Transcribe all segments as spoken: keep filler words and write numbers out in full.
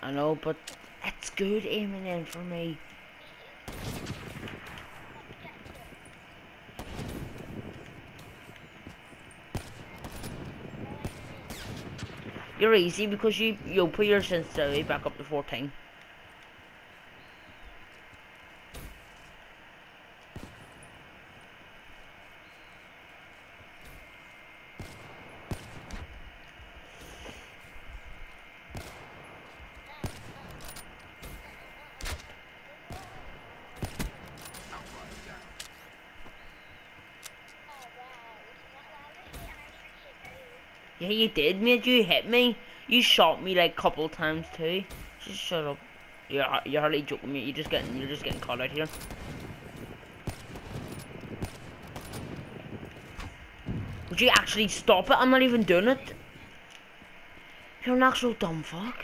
I know, but it's good aiming in for me. You're easy because you you put your sensitivity back up to fourteen. Yeah, you did, mate. You hit me. You shot me like a couple times too. Just shut up. You're you're hardly joking, mate. You're just getting you're just getting caught out here. Would you actually stop it? I'm not even doing it. You're an actual dumb fuck.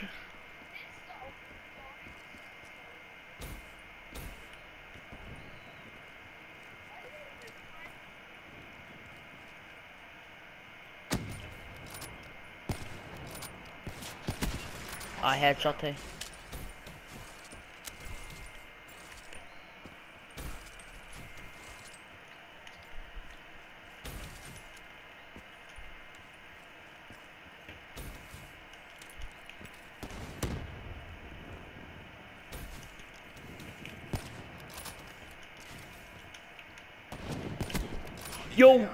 I headshot too. Yo!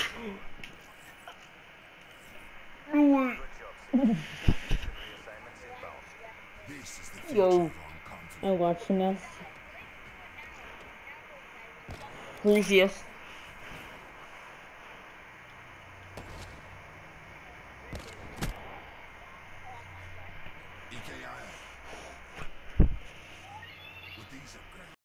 Yo! I'm watching this. Who's this?